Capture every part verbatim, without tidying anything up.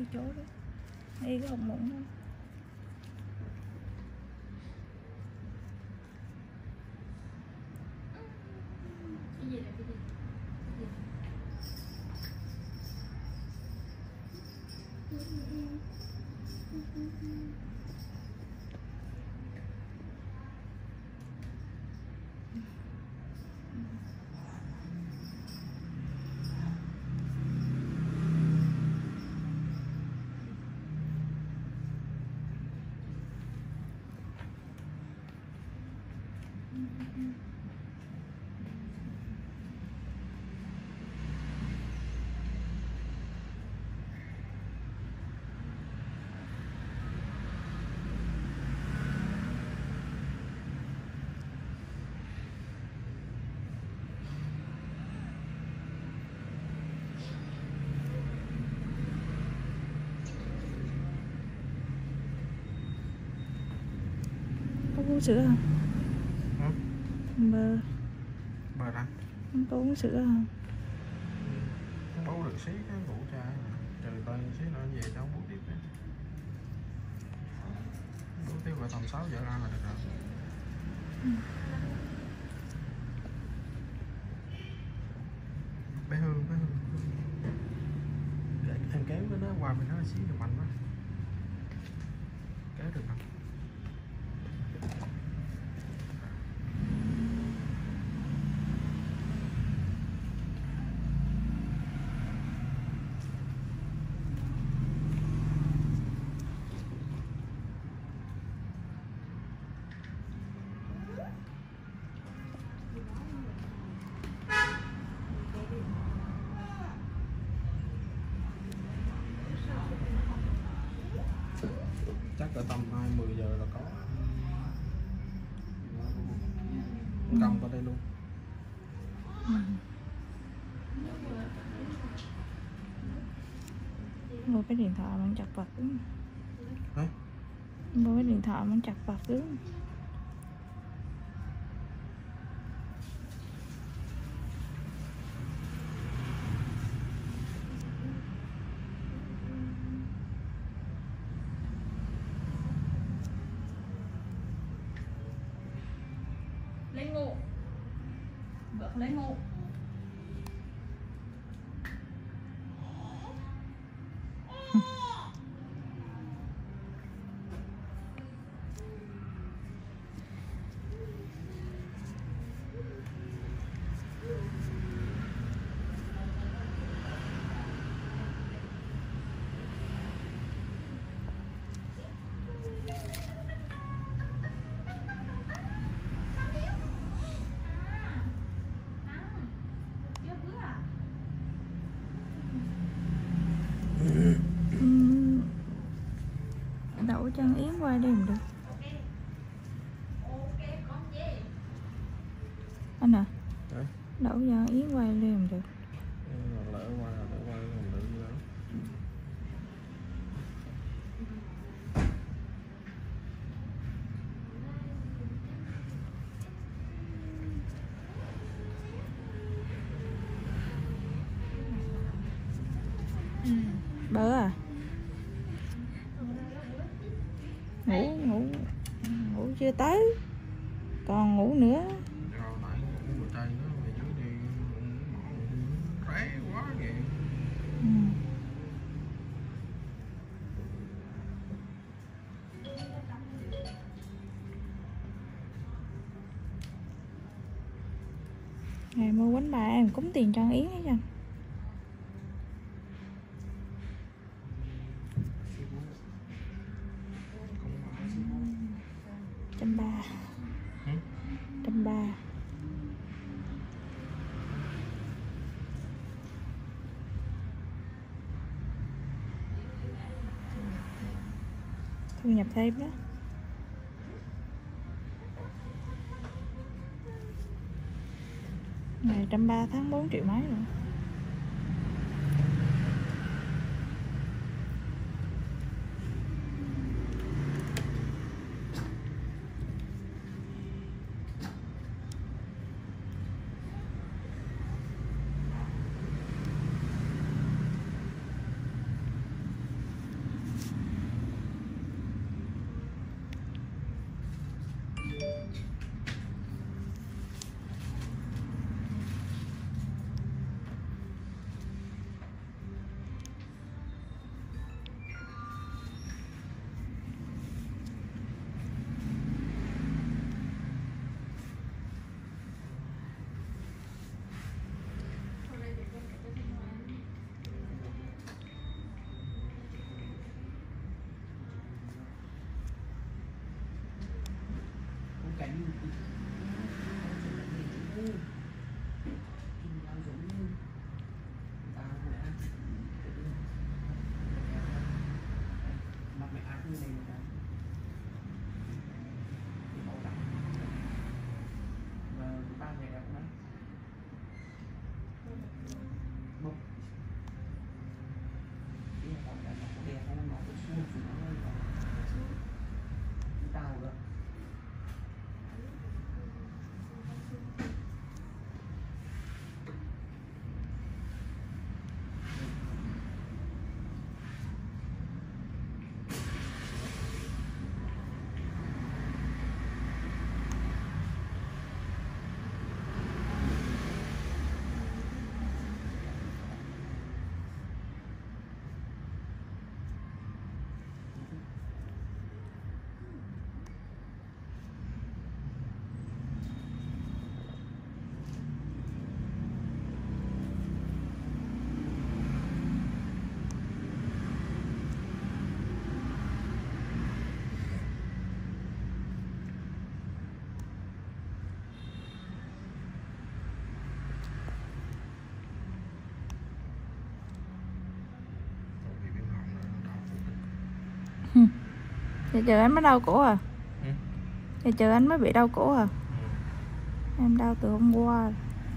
chỗ đó đi cái hồng mụn đó. Cái gì này, cái gì? Có uống sữa không? Hả? Bơ. Bơ ra. Không có uống sữa không? Không bố được xí cái ngủ cha. Trời coi xí nữa về cháu bố tiếp nữa. Bố tiếp vào tầm sáu giờ ra là được rồi. Ừ. Bé Hương, bé Hương. Để em kéo cái nó qua bên đó xí giùm anh đó. Kéo được không? Chắc cỡ tầm hai mươi giờ là có. Cầm vào đây luôn. Ừ. Mua cái điện thoại mà chặt vật đúng. Hả? Mua cái điện thoại mà chặt vật đúng. Lấy ngủ. Vợ lấy ngủ. Uhm. Đậu chân Yến qua đây không được. Anh à? Đấy. Đậu chân Yến qua đây không được. Lỡ qua là lỡ qua không được gì đó. Bơ à? Ngủ ngủ ngủ chưa tới, còn ngủ nữa. Rồi nãy ngủ vừa tay nó về dưới đi ré quá kìa. Ừ. Ngày mua bánh bà em cúng tiền cho Yến hết rồi. Trăm ba. Trăm ba. Thu nhập thêm đó. Ngày trăm ba tháng bốn triệu mấy rồi. Giờ chờ anh mới đau cổ à? Ừ. Giờ chờ anh mới bị đau cổ à? Ừ. Em đau từ hôm qua.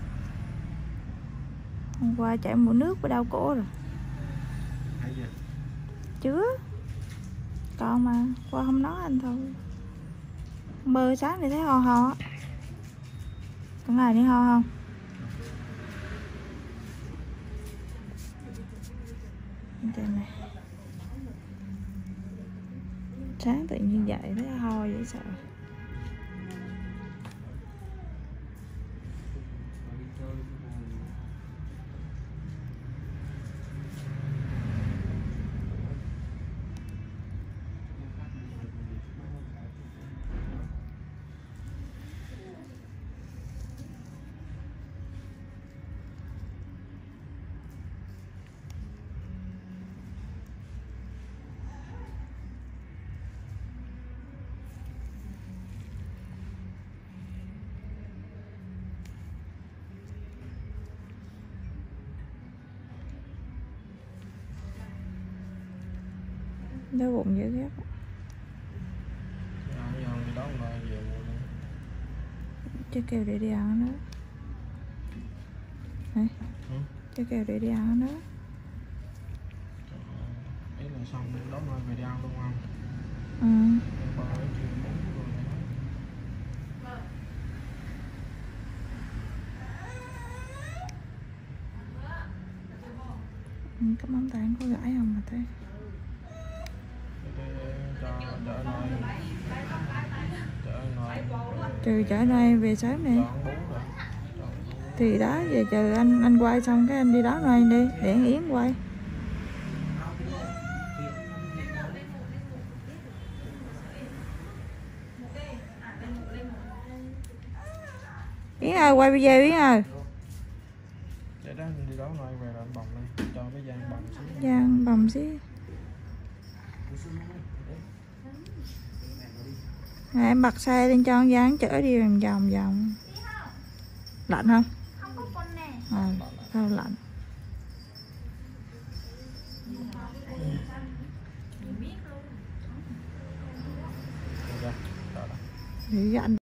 Hôm qua chảy mũi nước với đau cổ rồi. Thấy chưa? Chưa. Còn mà qua không nói anh thôi. Mơ sáng thì thấy ho ho á. Có ngày đi ho không? Trên này. Sáng tự nhiên dậy thấy ho dễ sợ. Đau bụng dữ ghét. Chứ kêu để đi ăn nữa. Hả? Ừ. Chứ kêu để đi ăn nữa. Ý là xong đó rồi về đi ăn luôn không? Ừ. Ừ, cái móng tay có gãi không mà thấy. Trừ chở đây về sớm nè. Thì đó giờ chờ anh anh quay xong cái anh đi đón anh đi để anh Yến quay. Yến ơi quay video Yến ơi. Để đó anh đi đón rồi về rồi anh bồng đi cho cái Giang bồng xíu. Giang bồng xíu. À, em bật xe lên cho con Giang chở đi vòng vòng vòng. Lạnh không? Không có con nè. À, sao lạnh? Để anh